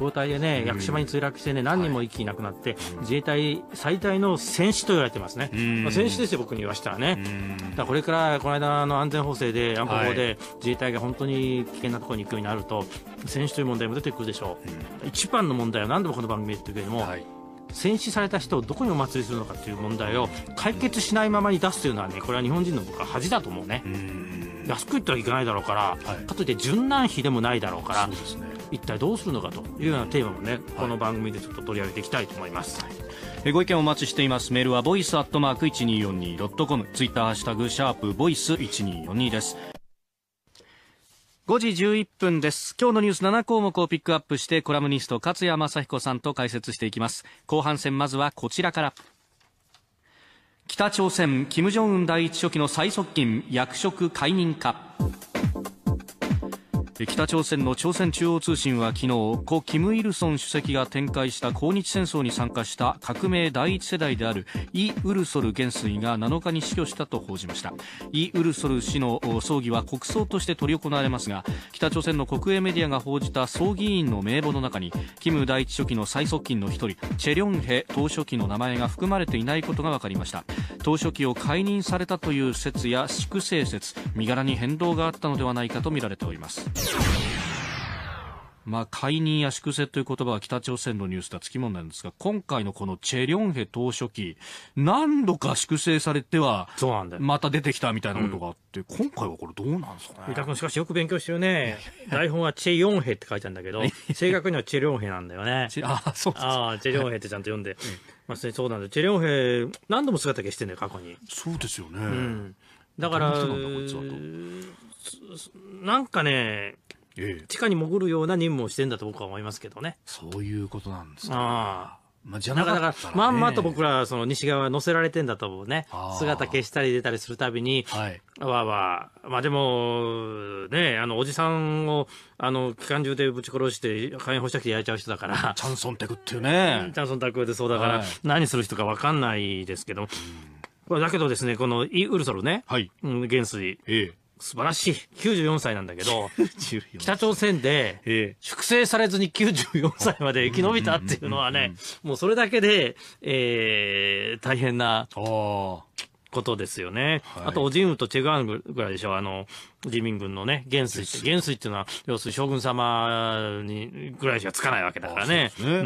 飛行隊でね、屋久島に墜落してね、何人も一気に亡くなって、自衛隊最大の戦死と言われてますね。まあ、戦死ですよ、僕に言わしたらね。だからこれからこの間の安全法制で安保法で自衛隊が本当に危険なところに行くようになると、戦死という問題も出てくるでしょう。一番の問題は何度もこの番組で言ってるけれども、はい、戦死された人をどこにお祭りするのかという問題を解決しないままに出すというのはね、これは日本人の僕は恥だと思うね。安く言ったらいけないだろうから、はい、かといって殉難費でもないだろうから、そうですね、一体どうするのかというようなテーマもね、はい、この番組でちょっと取り上げていきたいと思います。はい、 えご意見お待ちしています。メールはボイスアットマーク いちにーよんにードットコム、ツイッターハッシュタグシャープボイスいちにーよんにーです。ごじじゅういっぷんです。今日のニュースなな項目をピックアップしてコラムニスト勝谷正彦さんと解説していきます。後半戦、まずはこちらから。北朝鮮金正恩第一書記の最側近役職解任か。北朝鮮の朝鮮中央通信は昨日、故キム・イルソン主席が展開した抗日戦争に参加した革命第一世代であるイ・ウルソル元帥がなのかに死去したと報じました。イ・ウルソル氏の葬儀は国葬として執り行われますが、北朝鮮の国営メディアが報じた葬儀委員の名簿の中にキム第一書記の最側近の一人チェ・リョンヘ党書記の名前が含まれていないことが分かりました。党書記を解任されたという説や粛清説、身柄に変動があったのではないかと見られております。まあ、解任や粛清という言葉は北朝鮮のニュースではつきものなんですが、今回のこのチェ・リョンヘ党書記、何度か粛清されてはまた出てきたみたいなことがあって、うん、今回はこれどうなんですかね。 三田君しかしよく勉強してるね。台本はチェ・ヨンヘって書いてあるんだけど正確にはチェ・リョンヘなんだよね。 あ、そうですか。 あ、チェ・リョンヘってちゃんと読んで、うん、まあ、そうなんだ。チェ・リョンヘ何度も姿消してんだよ、過去に。 そうですよね、うん、 だからなんかね、ええ、地下に潜るような任務をしてんだと僕は思いますけどね。 そういうことなんですか。 あ、 まあ、じゃなかったらね、 だからまんまと僕らその西側乗せられてんだと思うね。姿消したり出たりするたびに、はい、わわまあでもね、あのおじさんをあの機関銃でぶち殺して火炎放射器で焼いちゃう人だから、 チャンソンテクっていうね、 チャンソンテクでそうだから、はい、何する人か分かんないですけど、うん、だけどですね、このイ・ウルソルね、はい、うん、元帥、ええ、素晴らしいきゅうじゅうよんさいなんだけど北朝鮮で粛清されずにきゅうじゅうよんさいまで生き延びたっていうのはね、もうそれだけで、えー、大変なことですよね。はい、あとオジンウとチェグアンぐらいでしょ、あの人民軍のね元帥って、元帥っていうのは要するに将軍様にぐらいしかつかないわけだからね。うん、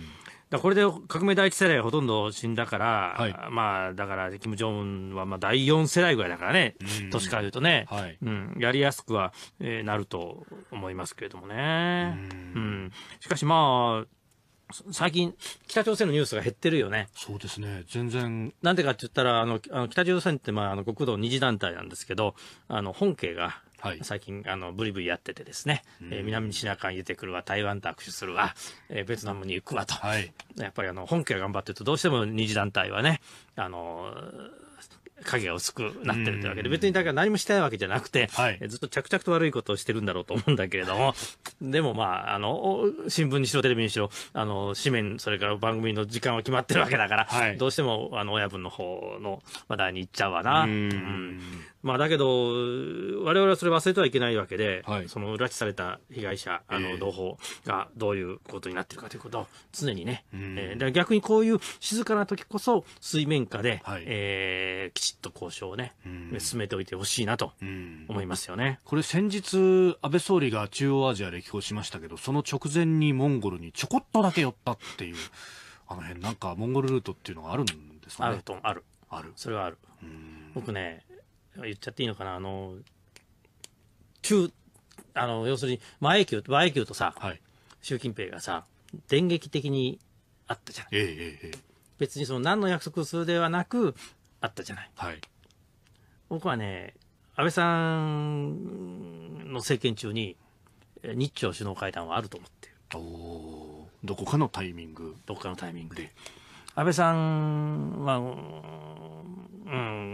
だこれで革命第一世代はほとんど死んだから、はい、まあだから金正恩はまあだいよん世代ぐらいだからね、年から言うとね、はい、うん、やりやすくは、えー、なると思いますけれどもね。うん、うん、しかしまあ最近北朝鮮のニュースが減ってるよね。 そうですね、全然。 なんでかって言ったら、あのあの北朝鮮ってまああの極道二次団体なんですけど、あの本家が最近、はい、あのブリブリやっててですね、えー、南シナ海に出てくるわ、台湾と握手するわ、えー、ベトナムに行くわと、はい、やっぱりあの本家が頑張ってるとどうしても二次団体はね、あの影が薄くなってるというわけで、別にだから何もしてないわけじゃなくて、はい、ずっと着々と悪いことをしてるんだろうと思うんだけれども、でもまあ、あの、新聞にしろテレビにしろ、あの、紙面、それから番組の時間は決まってるわけだから、はい、どうしても、あの、親分の方の話題に行っちゃうわな。うんうん、まあ、だけど、我々はそれ忘れてはいけないわけで、はい、その拉致された被害者、あの、同胞がどういうことになっているかということを常にね、えー、逆にこういう静かな時こそ水面下で、はい、えー、きちっと交渉をね、進めておいてほしいなと思いますよね。 これ先日安倍総理が中央アジア歴訪しましたけど、その直前にモンゴルにちょこっとだけ寄ったっていう、あの辺なんかモンゴルルートっていうのがあるんですかね。 あるとあるあるそれはある。僕ね、言っちゃっていいのかな、あの中あの要するに馬英九馬英九とさ、はい、習近平がさ電撃的にあったじゃん、ええええ、別にその何の約束をするではなくあったじゃない、はい、僕はね、安倍さんの政権中に日朝首脳会談はあると思っている。 お、どこかのタイミングどこかのタイミングで安倍さんは、うん、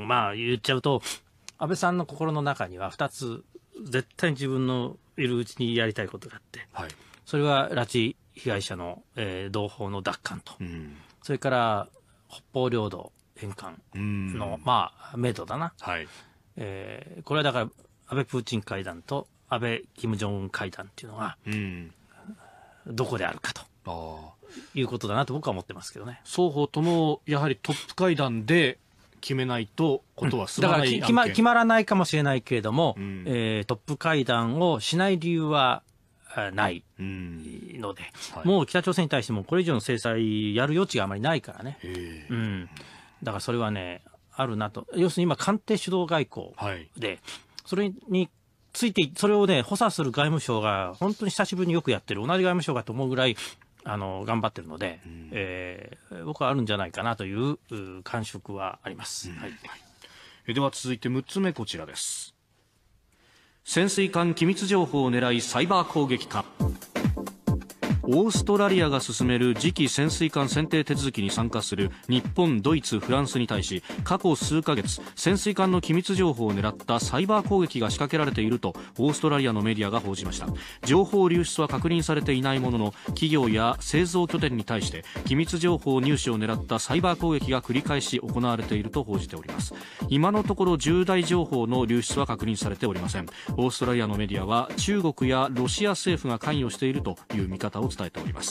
まあ言っちゃうと、安倍さんの心の中にはふたつ絶対に自分のいるうちにやりたいことがあって、はい、それは拉致被害者の、えー、同胞の奪還と、うん、それから北方領土返還の、まあ、メドだな、はい、えー、これはだから安倍プーチン会談と安倍金正恩会談っていうのが、うん、 どこであるかということだなと僕は思ってますけどね。 双方ともやはりトップ会談で決めないとことは進まない、うん、 だから決 ま, 決まらないかもしれないけれども、 うんえー、トップ会談をしない理由はないので、うんはい、もう北朝鮮に対してもこれ以上の制裁やる余地があまりないからね、うん、だからそれはねあるなと。要するに今官邸主導外交で、はい、それについてそれをね補佐する外務省が本当に久しぶりによくやってる、同じ外務省かと思うぐらいあの頑張ってるので、うんえー、僕はあるんじゃないかなという感触はあります、うんはい、 では続いてむっつめこちらです。潜水艦機密情報を狙いサイバー攻撃か。オーストラリアが進める次期潜水艦選定手続きに参加する日本、ドイツ、フランスに対し過去数ヶ月潜水艦の機密情報を狙ったサイバー攻撃が仕掛けられているとオーストラリアのメディアが報じました。情報流出は確認されていないものの企業や製造拠点に対して機密情報入手を狙ったサイバー攻撃が繰り返し行われていると報じております。今のところ重大情報の流出は確認されておりません。オーストラリアのメディアは中国やロシア政府が関与しているという見方を伝えております。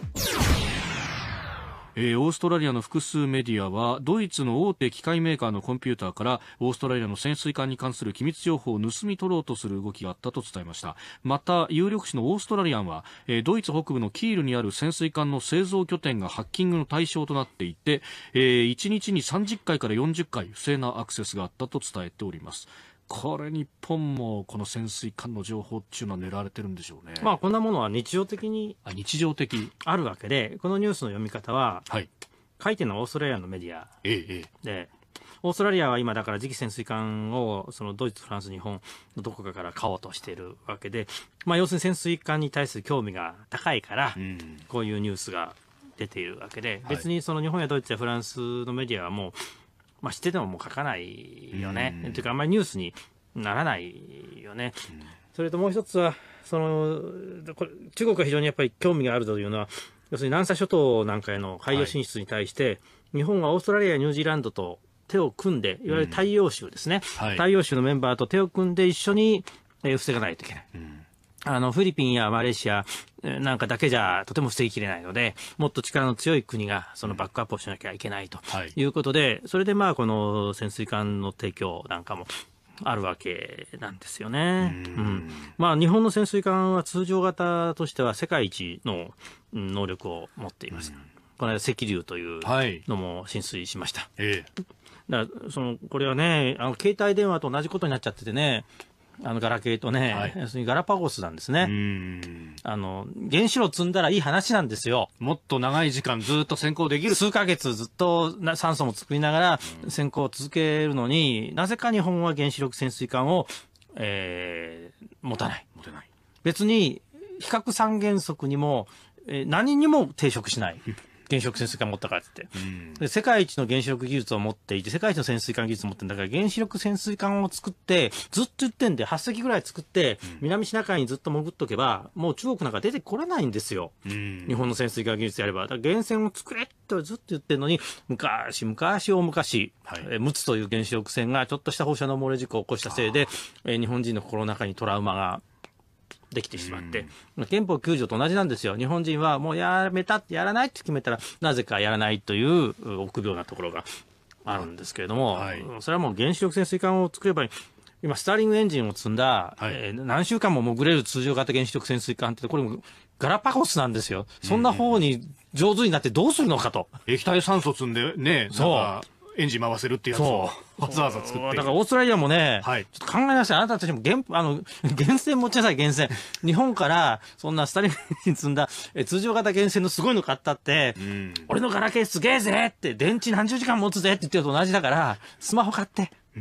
えー、オーストラリアの複数メディアはドイツの大手機械メーカーのコンピューターからオーストラリアの潜水艦に関する機密情報を盗み取ろうとする動きがあったと伝えました。また有力紙のオーストラリアンは、えー、ドイツ北部のキールにある潜水艦の製造拠点がハッキングの対象となっていて、えー、いちにちにさんじゅっかいからよんじゅっかい不正なアクセスがあったと伝えております。これ日本もこの潜水艦の情報っていうのは狙われてるんでしょうね。 まあこんなものは日常的にあ日常的あるわけで、このニュースの読み方は、 はい、 書いてるのはオーストラリアのメディア、 ええ、 でオーストラリアは今だから次期潜水艦をそのドイツ、フランス、日本のどこかから買おうとしているわけで、まあ、要するに潜水艦に対する興味が高いから、うん、こういうニュースが出ているわけで、はい、別にその日本やドイツやフランスのメディアはもう、まあ、知っててももう書かないよね、うん、というかあんまりニュースにならないよね、うん、それともう一つはそのこれ中国が非常にやっぱり興味があるというのは、要するに南沙諸島なんかへの海洋進出に対して、はい、日本はオーストラリアやニュージーランドと手を組んで、いわゆる大洋州ですね、うんはい、大洋州のメンバーと手を組んで一緒に、えー、防がないといけない、うん、あのフィリピンやマレーシアなんかだけじゃとても防ぎきれないので、もっと力の強い国がそのバックアップをしなきゃいけないということで、はい、それでまあこの潜水艦の提供なんかもあるわけなんですよね。うんうんまあ、日本の潜水艦は通常型としては世界一の能力を持っています。この間赤龍というのも進水しました。はいええ、だからそのこれはね、あの携帯電話と同じことになっちゃっててね、あのガラケーとね、はい、要するにガラパゴスなんですね。うんあの原子炉積んだらいい話なんですよ。 もっと長い時間ずっと潜航できる。 数ヶ月ずっと酸素も作りながら潜航を続けるのに、うん、なぜか日本は原子力潜水艦を、えー、持たない。 持てない。 別に非核三原則にも、えー、何にも抵触しない。原子力潜水艦持ったからって言って、うん、で世界一の原子力技術を持っていて、世界一の潜水艦技術を持ってるんだから、原子力潜水艦を作ってずっと言ってんではっせきぐらい作って、うん、南シナ海にずっと潜っとけばもう中国なんか出てこれないんですよ、うん、日本の潜水艦技術やれば。だから源泉を作れってずっと言ってるのに、昔昔大昔、はい、え陸奥という原子力船がちょっとした放射能漏れ事故を起こしたせいで、え日本人の心の中にトラウマができてしまって、うん、憲法きゅうじょうと同じなんですよ。日本人はもうやめたってやらないって決めたらなぜかやらないという臆病なところがあるんですけれども、はい、それはもう原子力潜水艦を作ればいい。今スターリングエンジンを積んだ、はいえー、何週間も潜れる通常型原子力潜水艦ってこれもガラパゴスなんですよ。そんな方に上手になってどうするのかと、 うん、液体酸素積んでね、そうエンジン回せるってやつをわざわざ作って。 だからオーストラリアもね、はい、ちょっと考えなさい。あなたたちも原あの源泉持ちなさい。源泉。日本からそんなスタリングエンジン積んだえ通常型源泉のすごいの買ったって、うん、俺のガラケーすげえぜって電池何十時間持つぜって言ってると同じだから、スマホ買って。 うん。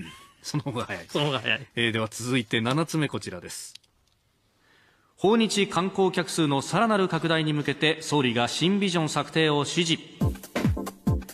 その方が早い。 その方が早い。 えー、では続いてななつめこちらです。訪日観光客数のさらなる拡大に向けて総理が新ビジョン策定を指示。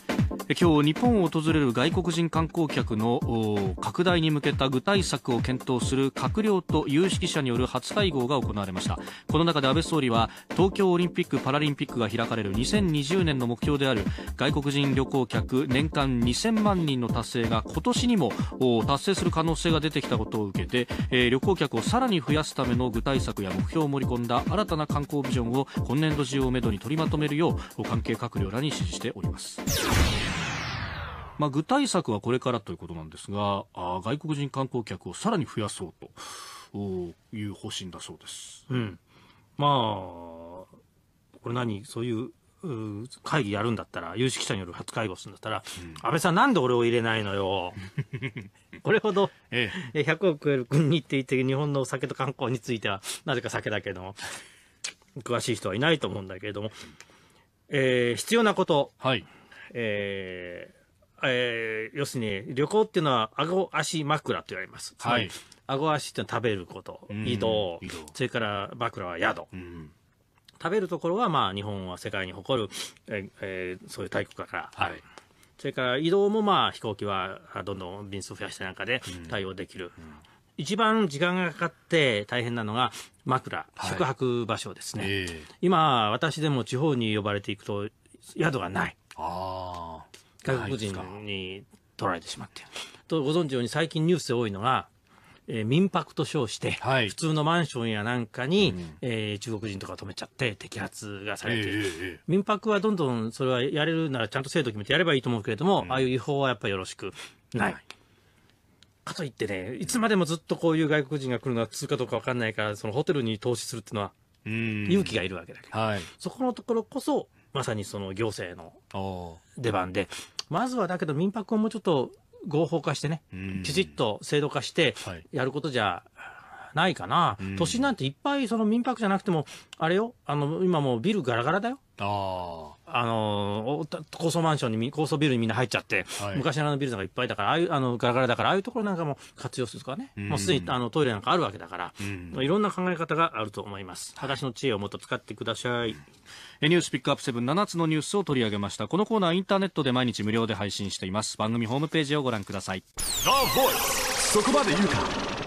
今日日本を訪れる外国人観光客の拡大に向けた具体策を検討する閣僚と有識者による初会合が行われました。この中で安倍総理は東京オリンピック・パラリンピックが開かれるにせんにじゅうねんの目標である外国人旅行客年間にせんまんにんの達成が今年にも達成する可能性が出てきたことを受けて、えー、旅行客をさらに増やすための具体策や目標を盛り込んだ新たな観光ビジョンを今年度中をめどに取りまとめるよう関係閣僚らに指示しております。まあ、具体策はこれからということなんですが、あ外国人観光客をさらに増やそうという方針だそうです。 うん、まあこれ何そういう会議やるんだったら有識者による初会合するんだったら、うん、安倍さんなんで俺を入れないのよこれほど、ええ、ひゃくおく超える国に行っていて日本のお酒と観光についてはなぜか酒だけど詳しい人はいないと思うんだけれども、えー、必要なこと、はいえーえー、要するに旅行っていうのは顎足枕と言われます。はい、顎足っていうのは食べること、移動、移動それから枕は宿、うん、食べるところはまあ日本は世界に誇る、えーえー、そういう大国だから、はい、それから移動もまあ飛行機はどんどん便数を増やした中で対応できる、うんうん、一番時間がかかって大変なのが枕、はい、宿泊場所ですね、えー、今私でも地方に呼ばれていくと宿がない。あ外国人に取られてしまっているとご存知のように最近ニュースで多いのが、えー、民泊と称して、はい、普通のマンションやなんかに、うんえー、中国人とか止めちゃって摘発がされている、えーえー、民泊はどんどんそれはやれるならちゃんと制度決めてやればいいと思うけれども、うん、ああいう違法はやっぱりよろしくない、うん、かといってねいつまでもずっとこういう外国人が来るのは普通かどうか分かんないからそのホテルに投資するっていうのは勇気がいるわけだけど、はい、そこのところこそまさにその行政の出番でまずはだけど民泊をもうちょっと合法化してねきちっと制度化してやることじゃないかな。都心なんていっぱいその民泊じゃなくてもあれよあの今もうビルガラガラだよ。ああの高層マンションに高層ビルにみんな入っちゃって、はい、昔のあのビルがいっぱいだからああいうあのガラガラだからああいうところなんかも活用するとかね、もうすでにあのトイレなんかあるわけだから、いろんな考え方があると思います。私の知恵をもっと使ってください。 ニュースピックアップセブンななつのニュースを取り上げました。このコーナーインターネットで毎日無料で配信しています。番組ホームページをご覧ください。 そこまで言うか。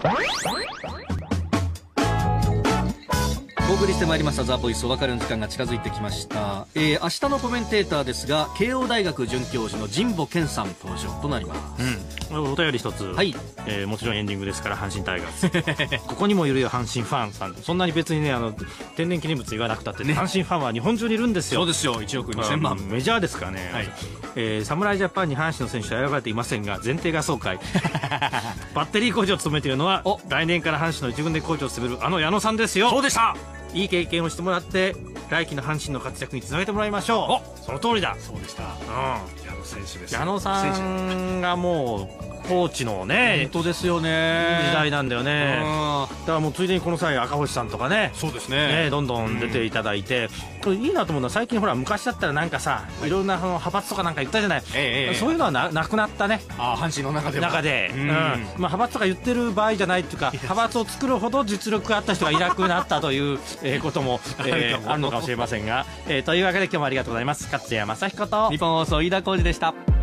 お送りしてまいりましたザ・ボイスお別れの時間が近づいてきました、えー、明日のコメンテーターですが慶応大学准教授の神保健さん登場となります、 うん、お便り一つ、はいえー、もちろんエンディングですから阪神タイガースここにもいるよ阪神ファンさんそんなに別にねあの天然記念物言わなくたって、ね、阪神ファンは日本中にいるんですよ。 そうですよいちおくにせんまん、 メジャーですからね、はいえー、侍ジャパンに阪神の選手は選ばれていませんが前提が総会バッテリーコーチを務めているのは来年から阪神の一軍でコーチを務めるあの矢野さんですよ。 そうでしたいい経験をしてもらって来季の阪神の活躍につなげてもらいましょう。その通りだ。 そうでした、うん、矢野選手です。 矢野さんがもうコーチのね本当ですよね時代なんだよね。だからもうついでにこの際赤星さんとかねそうですねねどんどん出ていただいて、うん、いいなと思うのは最近ほら昔だったらなんかさ、はい、いろんなその派閥とかなんか言ったじゃない、ええ、そういうのは な, なくなったね。 あ阪神の中では中で、うんうんまあ、派閥とか言ってる場合じゃないっていうか派閥を作るほど実力があった人がいなくなったという、えー、ことも、えー、あるのかもしれませんが、えー、というわけで今日もありがとうございます。勝谷正彦と日本放送飯田浩司でした。